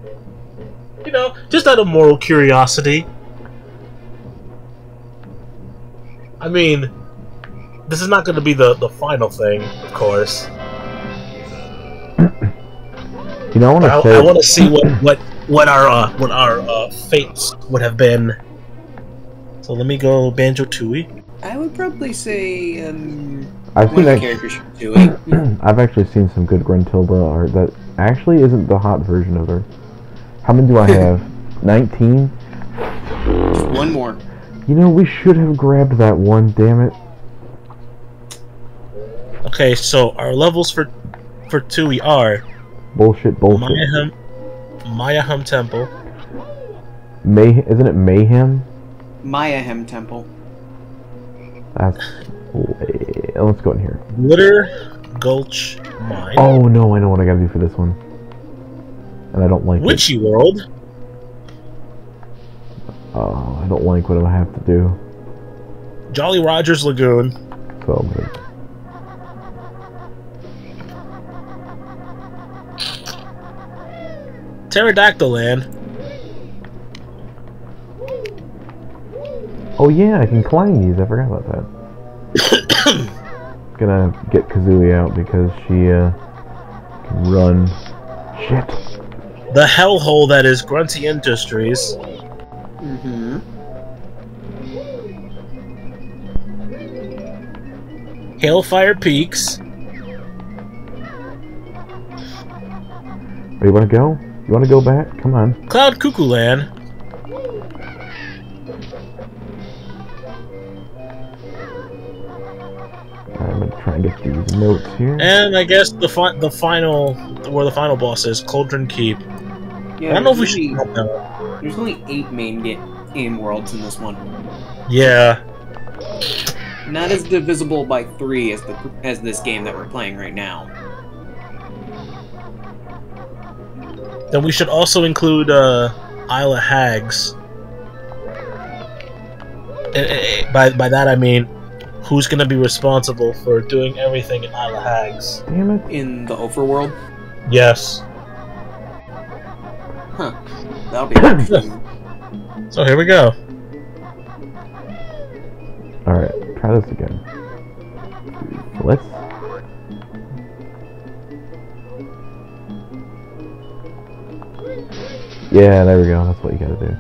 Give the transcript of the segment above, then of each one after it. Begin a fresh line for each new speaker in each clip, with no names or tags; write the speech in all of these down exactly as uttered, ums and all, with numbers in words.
You know, just out of moral curiosity. I mean, this is not going to be the, the final thing, of course.
You know, I want to
I,
say...
I want to see what what what our uh, what our uh, fates would have been. So let me go Banjo-Tooie.
I would probably say um,
I've
one
seen
of the
act-
characters should do it.
I've actually seen some good Gruntilda art that actually isn't the hot version of her. How many do I have? nineteen?
Just one more.
You know, we should have grabbed that one, damn it.
Okay, so our levels for for Tooie are
Bullshit, bullshit.
Mayhem, Mayhem Temple.
May isn't it Mayhem?
Mayahem Temple.
That's... Let's go in here.
Glitter Gulch Mine.
Oh no, I know what I gotta do for this one. And I don't like
Witchy
it.
World.
Oh, I don't like what I have to do.
Jolly Rogers Lagoon.
So good.
Pterodactyl Land.
Oh yeah, I can climb these. I forgot about that. Gonna get Kazooie out because she uh, can run. Shit.
The hellhole that is Grunty Industries.
Mm-hmm.
Hailfire Peaks.
Oh, you wanna go? You wanna go back? Come on.
Cloud Cuckoo Land.
I'm gonna try and get these notes here.
And I guess the fi the final, where the final boss is, Cauldron Keep.
Yeah,
I don't know if we
there's
should
only-
help them.
There's only eight main ga game worlds in this one.
Yeah.
Not as divisible by three as the as this game that we're playing right now.
Then we should also include uh, Isle of Hags. Eh, eh, eh, By by that I mean, who's gonna be responsible for doing everything in Isle of Hags?
Damn it.
In the overworld?
Yes.
Huh. That'll be interesting.
So here we go.
Alright, try this again. Let's... Yeah, there we go. That's what you gotta do.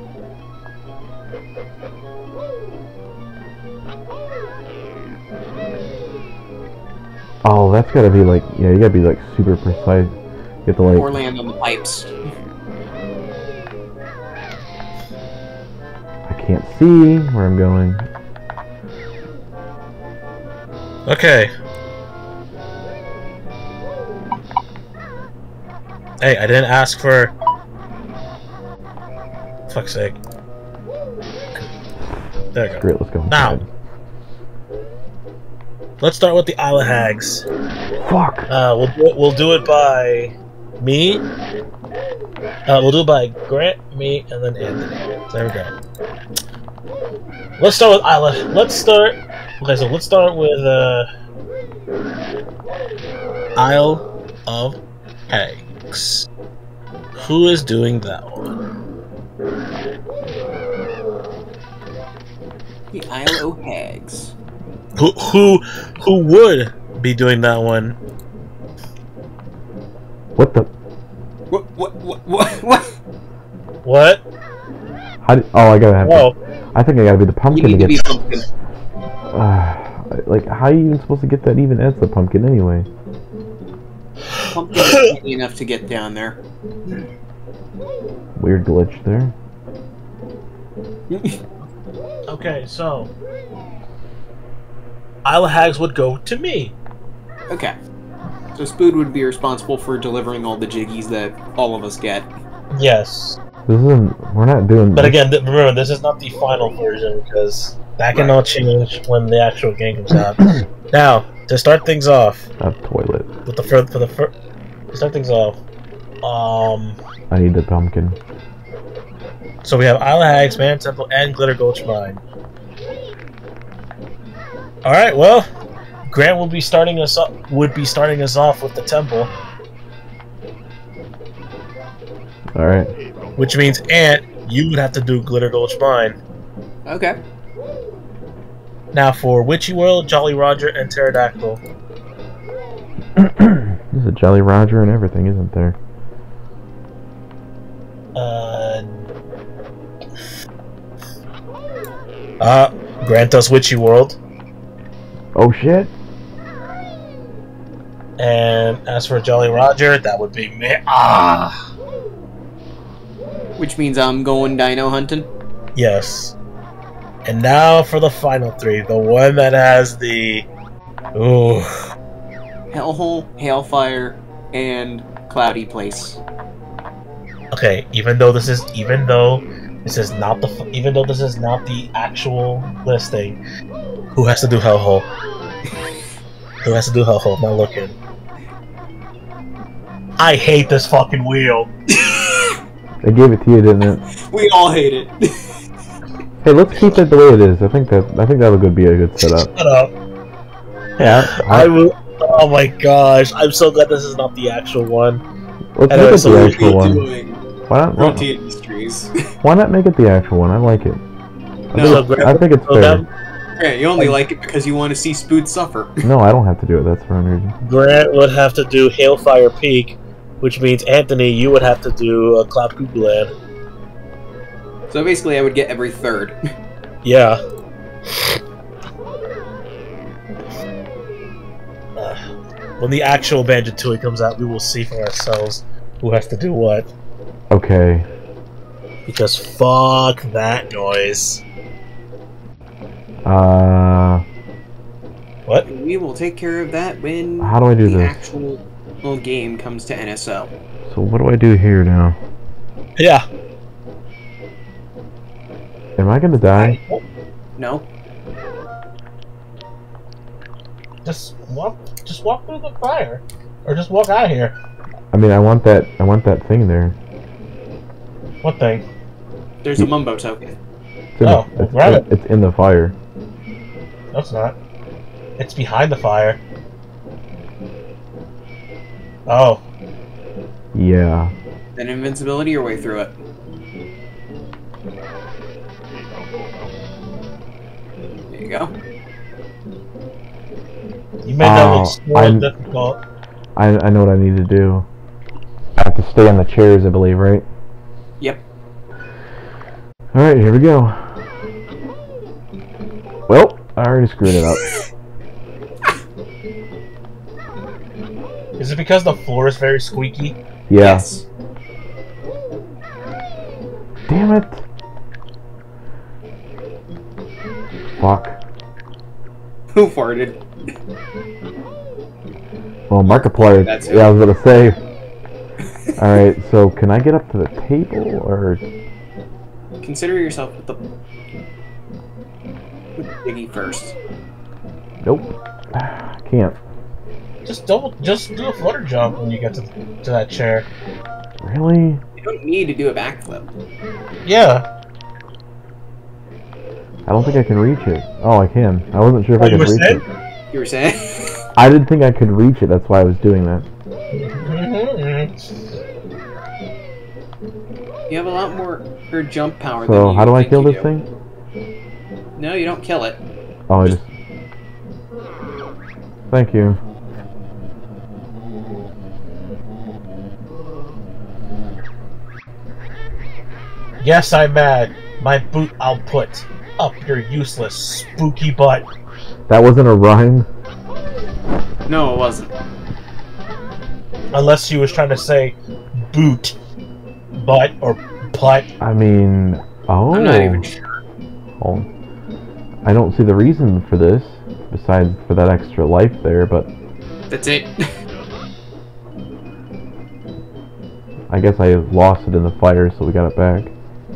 Oh, that's gotta be like... Yeah, you gotta be like super precise. You have to like...
Or land on the pipes.
I can't see where I'm going.
Okay. Hey, I didn't ask for... Fuck's sake. There we go.
Great, let's go.
Now. Let's start with the Isle of Hags.
Fuck!
Uh, we'll do it, we'll do it by me. Uh, we'll do it by Grant, me, and then Anthony. So there we go. Let's start with Isle of... Let's start... Okay, so let's start with, uh... Isle of Hags. Who is doing that one?
The Isle of Hags.
Who, who, who would be doing that one?
What the...
What? What? What? What? What?
What?
How do... Oh, I gotta have...
Oh.
To... I think I gotta be the
You
pumpkin
need
to
to be
get...
pumpkin.
Uh, like, how are you even supposed to get that even as the pumpkin anyway?
Pumpkin is easy enough to get down there.
Weird glitch there.
Okay, so... Isle of Hags would go to me.
Okay. So Spood would be responsible for delivering all the jiggies that all of us get.
Yes.
This isn't... We're not doing...
But again, th remember, this is not the final version, because that can
Right.
all change when the actual game comes out. Now, to start things off,
A toilet.
with the fir for the fir to start things off, um,
I need the pumpkin.
so we have Isle of Hags, Man Temple, and Glitter Gulch Mine. All right, well, Grant will be starting us up. Would be starting us off with the temple.
Alright.
Which means, Ant, you would have to do Glitter Gulch Mine.
Okay.
Now for Witchy World, Jolly Roger, and Pterodactyl.
There's a Jolly Roger and everything, isn't there?
Uh, uh, grant us Witchy World.
Oh shit!
And as for Jolly Roger, that would be me. Ah!
Which means I'm going dino hunting.
Yes. And now for the final three. The one that has the... Ooh.
Hellhole, Hailfire, and Cloudy Place.
Okay, even though this is... Even though this is not the... f- Even though this is not the actual listing, who has to do Hellhole? Who has to do Hellhole? Not looking. I hate this fucking wheel.
They gave it to you, didn't it?
We all hate it.
Hey, let's keep it the way it is. I think that I think that would be a good setup.
Shut up.
Yeah,
I will. Oh my gosh! I'm so glad this is not the actual one.
let's
Anyway,
make it
so
the
we'll
actual one.
Doing
Why not? Why,
Protein Industries.
why not make it the actual one? I like it. I,
No,
think, I think it's
So
fair.
them-
Grant, you only like it because you want to see Spood suffer.
No, I don't have to do it. That's for one reason.
Grant would have to do Hailfire Peak, which means Anthony, you would have to do uh, Cloud Cuckoo Land.
So basically, I would get every third.
Yeah. Uh, when the actual Banjo-Tooie comes out, we will see for ourselves who has to do what.
Okay.
Because fuck that noise.
Uh,
What?
We will take care of that when
how do I do
the
this?
actual little game comes to N S O.
So what do I do here now?
Yeah.
Am I gonna die?
No?
Just walk. Just walk through the fire, or just walk out of here.
I mean, I want that. I want that thing there.
What thing?
There's a Mumbo token.
It's in,
Oh,
the,
well,
it's,
grab
in- it's in the fire.
No, it's not. It's behind the fire. Oh.
Yeah.
Then invincibility your way through it. There you go.
You made that
Oh,
look so
I'm-
difficult.
I I know what I need to do. I have to stay on the chairs, I believe, right?
Yep.
All right, here we go. Well, I already screwed it up.
Is it because the floor is very squeaky?
Yeah.
Yes.
Damn it. Fuck.
Who farted?
Well, Markiplier.
That's it.
Yeah, I was gonna say. All right, so can I get up to the table or?
Consider yourself with the with Biggie first.
Nope. Can't.
Just double, just do a flutter jump when you get to, to that chair.
Really?
You don't need to do a backflip.
Yeah.
I don't think I can reach it. Oh, I can. I wasn't sure if
Oh,
I
you
could
were
reach
saying?
it.
You were saying?
I didn't think I could reach it. That's why I was doing that.
You have a lot more her jump power than
So
you
how do I
think
kill
you
this
do.
thing?
No, you don't kill it.
Oh, I just. Thank you.
Yes, I'm mad. My boot output. Up your useless, spooky butt.
That wasn't a rhyme.
No, it wasn't.
Unless she was trying to say boot, butt, or putt.
I mean, oh.
I'm not even sure.
Oh. I don't see the reason for this, besides for that extra life there, but
That's it.
I guess I lost it in the fire, so we got it back.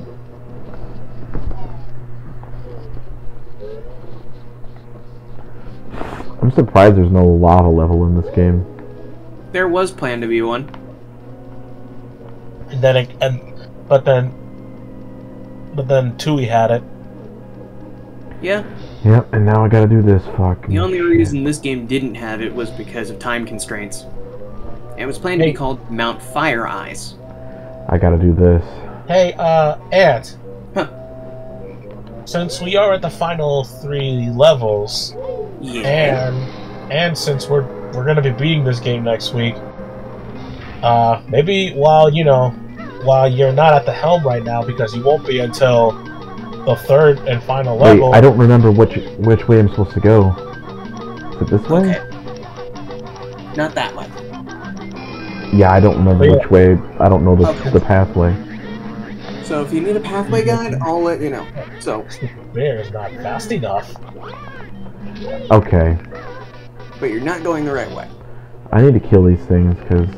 I'm surprised there's no lava level in this game.
There was planned to be one.
And then, it, and but then, but then Tui had it.
Yeah.
Yep, and now I gotta do this fucking
The only
shit.
reason this game didn't have it was because of time constraints. It was planned to
Hey.
be called Mount Fire Eyes.
I gotta do this.
Hey, uh, Ant.
Huh.
Since we are at the final three levels,
Yeah.
and and since we're we're gonna be beating this game next week, uh, maybe while you know, while you're not at the helm right now, because you won't be until the third and final
Wait,
level.
I don't remember which which way I'm supposed to go. Is it this way?
Okay. Not that way.
Yeah, I don't remember
Oh, yeah.
which way. I don't know the,
Okay.
the pathway.
So if you need a pathway guide, I'll let you know. So,
Bear is not fast enough.
Okay.
but you're not going the right way.
I need to kill these things, because...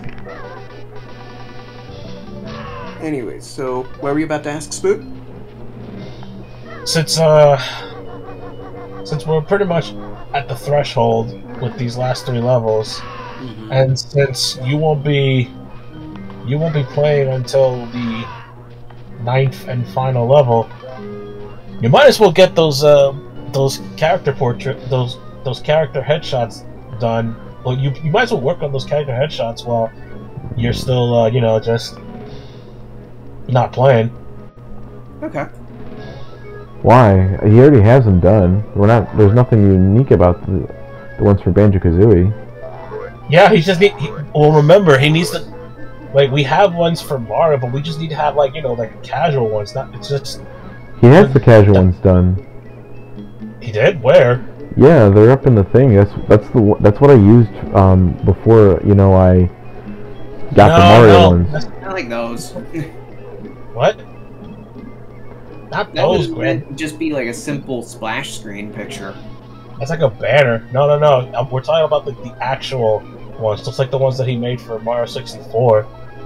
Anyways, so what were you about to ask, Spook?
Since uh, since we're pretty much at the threshold with these last three levels,
Mm-hmm.
and since you won't be you won't be playing until the ninth and final level, you might as well get those uh those character portrait those those character headshots done. Well, you you might as well work on those character headshots while you're still uh, you know just not playing.
Okay.
Why? He already has them done. We're not. There's nothing unique about the, the ones for Banjo-Kazooie.
Yeah, he just need. He, well, remember, he needs to. Like, we have ones for Mario, but we just need to have, like, you know, like casual ones. Not. It's just.
He has the casual ones done.
He did? Where?
Yeah, they're up in the thing. That's that's the one- that's what I used um before. You know, I got the Mario
no,
ones.
that's-
I like those.
What? Not
That
those,
would
Grant.
just be like a simple splash screen picture.
That's like a banner. No, no, no. Um, We're talking about the, the actual ones, just like the ones that he made for Mario sixty-four.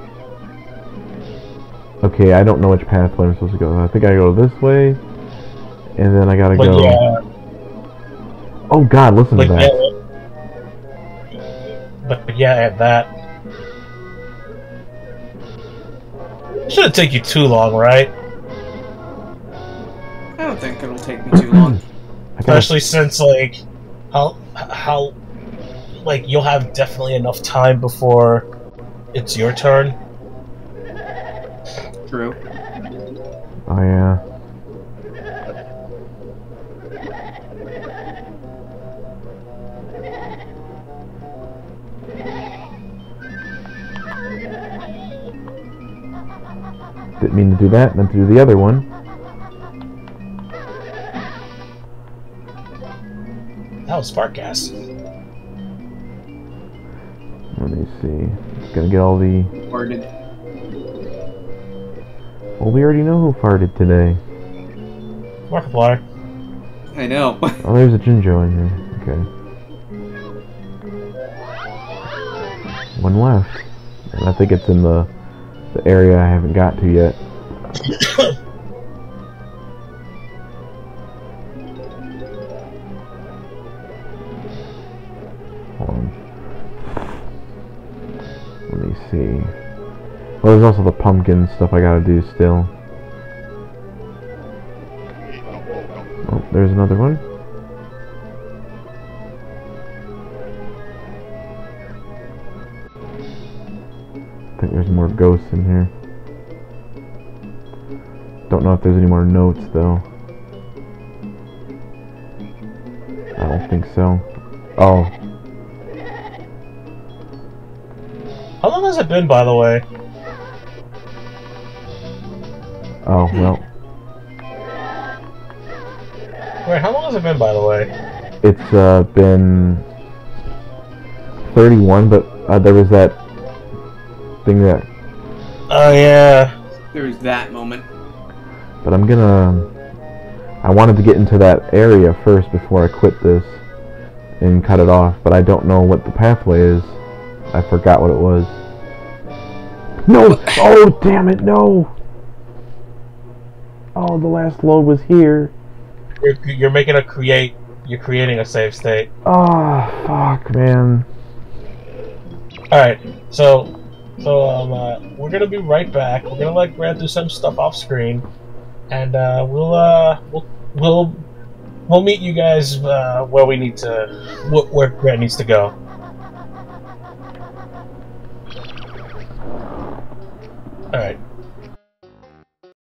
Okay, I don't know which pathway I'm supposed to go. I think I go this way, and then I gotta
But
go.
yeah,
Oh God, listen
but
to that.
yeah, but, but yeah, at that. It shouldn't take you too long, right?
I don't think it'll take me too long.
I gotta,
Especially since, like, how how like you'll have definitely enough time before it's your turn.
True.
oh yeah. Didn't mean to do that. Meant to do the other one.
That was spark gas.
Let me see. Just gonna get all the.
Worded.
Well, we already know who farted today.
Markiplier.
I know.
Oh, there's a Jinjo in here. Okay. One left. And I think it's in the the area I haven't got to yet. Hold on. Let me see. Well, there's also the pumpkin stuff I gotta do still. Oh, there's another one. I think there's more ghosts in here. Don't know if there's any more notes though. I don't think so. Oh,
How long has it been, by the way?
oh well.
Wait, how long has it been, by the way?
It's uh, been thirty-one, but uh, there was that thing that.
Oh yeah.
There's that moment.
But I'm gonna. I wanted to get into that area first before I quit this and cut it off, but I don't know what the pathway is. I forgot what it was. No! Oh, damn it! No! Oh, the last load was here.
You're, you're making a create. You're creating a save state.
Oh, fuck, man.
All right. So, so um, uh, we're gonna be right back. We're gonna let Grant do some stuff off screen, and uh, we'll uh, we'll we'll we'll meet you guys uh, where we need to, wh where Grant needs to go. All right.